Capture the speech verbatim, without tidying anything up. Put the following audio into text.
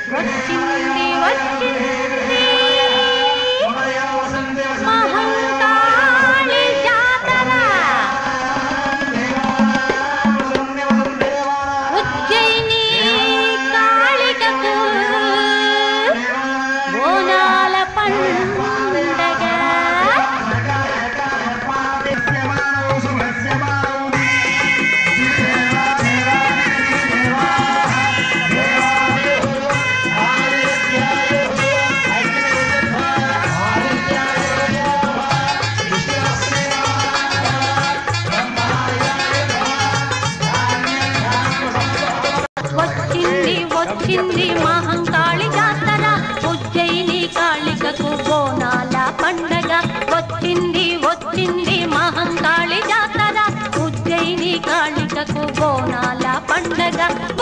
వచ్చింది వచ్చింది మహంకాళి జాతర ఉజ్జయిని కాళికకు బోనాల పండగ వచ్చింది వచ్చింది మహంకాళి జాతర ఉజ్జయిని కాళికకు బోనాల పండగ వచ్చింది వచ్చింది మహంకాళి జాతర ఉజ్జయిని కాళికకు బోనాల పండగ